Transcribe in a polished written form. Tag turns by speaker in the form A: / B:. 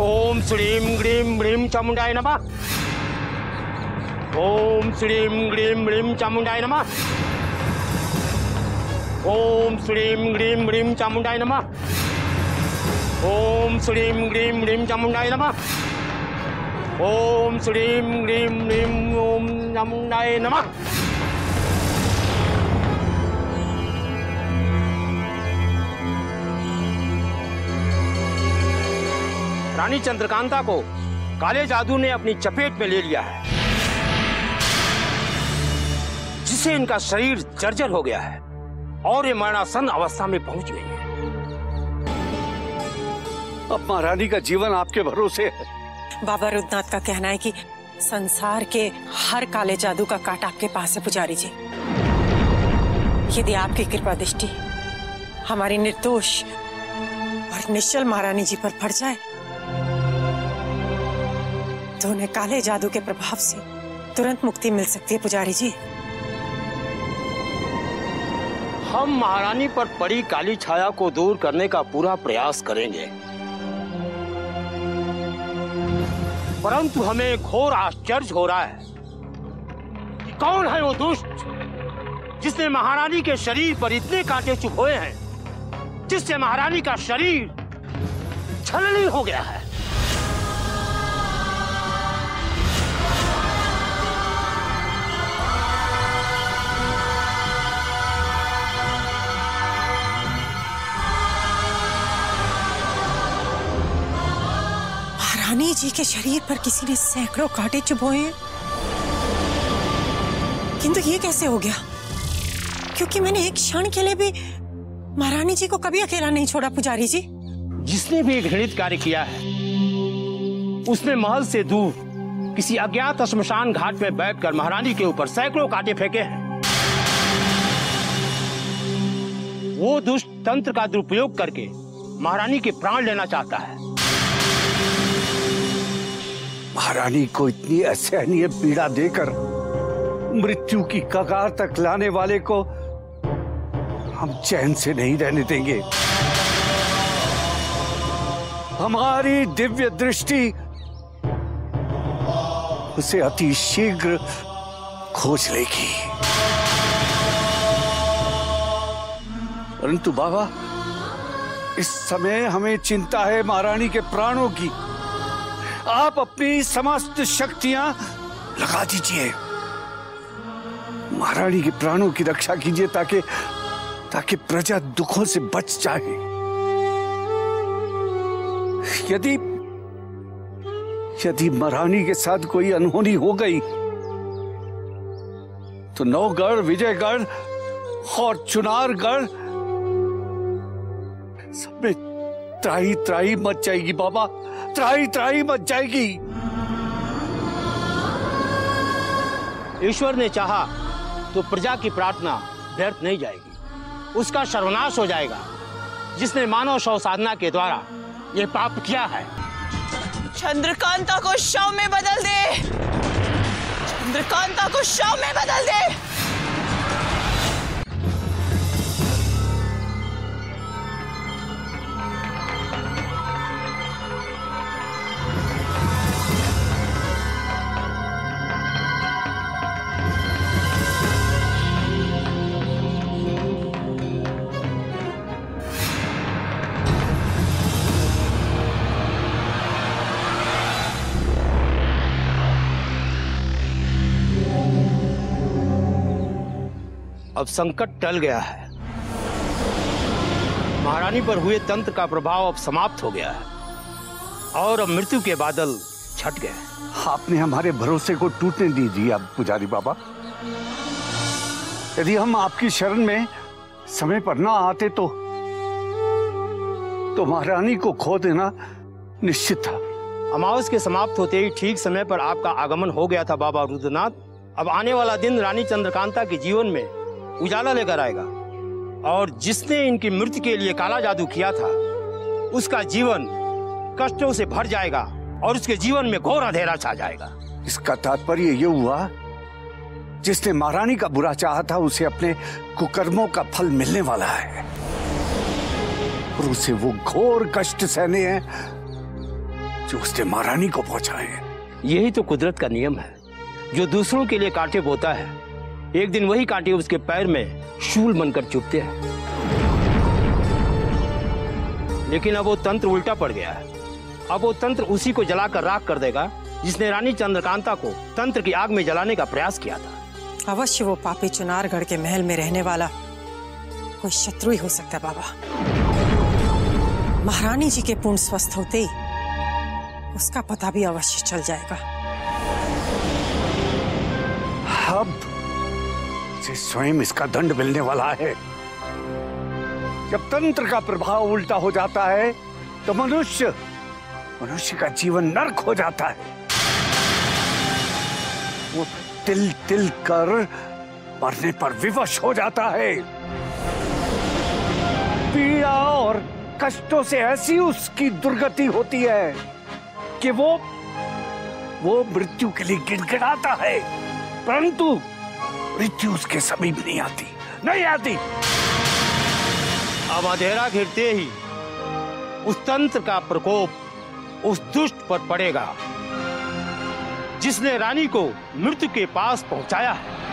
A: ओम श्रीं ग्रीं ग्रीं चामुंडाय नमः। ओम श्रीं ग्रीं ग्रीं चामुंडाय नमः। ओम श्रीं ग्रीं ग्रीं चामुंडाय नमः। ओम श्रीं ग्रीं ग्रीं चामुंडाय नमः। ओम श्रीं ग्रीं ग्रीं ओम चामुंडाय नमः। रानी चंद्रकांता को काले जादू ने अपनी चपेट में ले लिया है, जिससे इनका शरीर जर्जर हो गया है और ये मरणासन अवस्था में पहुंच गई है।
B: अब महारानी का जीवन आपके भरोसे है।
C: बाबा रुद्रनाथ का कहना है कि संसार के हर काले जादू का काट आपके पास है पुजारी जी। यदि आपकी कृपा दृष्टि हमारी निर्दोष और निश्चल महारानी जी पर पड़ जाए तो उन्हें काले जादू के प्रभाव से तुरंत मुक्ति मिल सकती है पुजारी जी।
A: हम महारानी पर पड़ी काली छाया को दूर करने का पूरा प्रयास करेंगे, परंतु हमें घोर आश्चर्य हो रहा है कि कौन है वो दुष्ट जिसने महारानी के शरीर पर इतने कांटे चुभोए हैं, जिससे महारानी का शरीर छलनी हो गया है।
C: रानी जी के शरीर पर किसी ने सैकड़ों कांटे चुभोए हैं, किंतु ये कैसे हो गया? क्योंकि मैंने एक क्षण के लिए भी महारानी जी को कभी अकेला नहीं छोड़ा पुजारी जी।
A: जिसने भी घृणित कार्य किया है उसने महल से दूर किसी अज्ञात श्मशान घाट में बैठकर महारानी के ऊपर सैकड़ों कांटे फेंके हैं। वो दुष्ट तंत्र का दुरुपयोग करके महारानी के प्राण लेना चाहता है।
B: महारानी को इतनी असहनीय पीड़ा देकर मृत्यु की कगार तक लाने वाले को हम चैन से नहीं रहने देंगे। हमारी दिव्य दृष्टि उसे अति शीघ्र खोज लेगी। परंतु बाबा, इस समय हमें चिंता है महारानी के प्राणों की। आप अपनी समस्त शक्तियां लगा दीजिए, महारानी के प्राणों की रक्षा कीजिए ताकि प्रजा दुखों से बच जाए। यदि महारानी के साथ कोई अनहोनी हो गई तो नौगढ़, विजयगढ़ और चुनारगढ़ सब में त्राही त्राही मच जाएगी बाबा, त्राही त्राही मच जाएगी।
A: ईश्वर ने चाहा तो प्रजा की प्रार्थना व्यर्थ नहीं जाएगी, उसका सर्वनाश हो जाएगा जिसने मानव शव साधना के द्वारा ये पाप किया है।
D: चंद्रकांता को शव में बदल दे, चंद्रकांता को शव में बदल दे।
A: अब संकट टल गया है, महारानी पर हुए तंत्र का प्रभाव अब समाप्त हो गया है और अब मृत्यु के बादल छट गए।
B: आपने हमारे भरोसे को टूटने दीजिए अब पुजारी बाबा। यदि हम आपकी शरण में समय पर ना आते तो महारानी को खो देना निश्चित था।
A: अमावस के समाप्त होते ही ठीक समय पर आपका आगमन हो गया था बाबा रुद्रनाथ। अब आने वाला दिन रानी चंद्रकांता के जीवन में उजाला लेकर आएगा और जिसने इनकी मृत्यु के लिए काला जादू किया था उसका जीवन कष्टों से भर जाएगा और उसके जीवन में घोर अंधेरा छा जाएगा।
B: इसका तात्पर्य ये हुआ, जिसने महारानी का बुरा चाहा था उसे अपने कुकर्मों का फल मिलने वाला है और उसे वो घोर कष्ट सहने हैं जो उसने महारानी को पहुंचाए हैं।
A: यही तो कुदरत का नियम है। जो दूसरों के लिए कांटे बोता है, एक दिन वही कांटे उसके पैर में शूल बनकर चुभते हैं। लेकिन अब वो तंत्र उल्टा पड़ गया है। अब वो तंत्र उसी को जलाकर राख कर देगा जिसने रानी चंद्रकांता को तंत्र की आग में जलाने का प्रयास किया था।
C: अवश्य वो पापी चुनारगढ़ के महल में रहने वाला कोई शत्रु ही हो सकता है बाबा। महारानी जी के पूर्ण स्वस्थ होते ही उसका पता भी अवश्य चल जाएगा।
B: अब उसे स्वयं इसका दंड मिलने वाला है। जब तंत्र का प्रभाव उल्टा हो जाता है तो मनुष्य का जीवन नरक हो जाता है। वो तिल तिल कर मरने पर विवश हो जाता है। पीड़ा और कष्टों से ऐसी उसकी दुर्गति होती है कि वो मृत्यु के लिए गिड़गिड़ाता है, परंतु मृत्यु उसके समीप नहीं आती।
A: अब अंधेरा घिरते ही उस तंत्र का प्रकोप उस दुष्ट पर पड़ेगा जिसने रानी को मृत्यु के पास पहुंचाया है।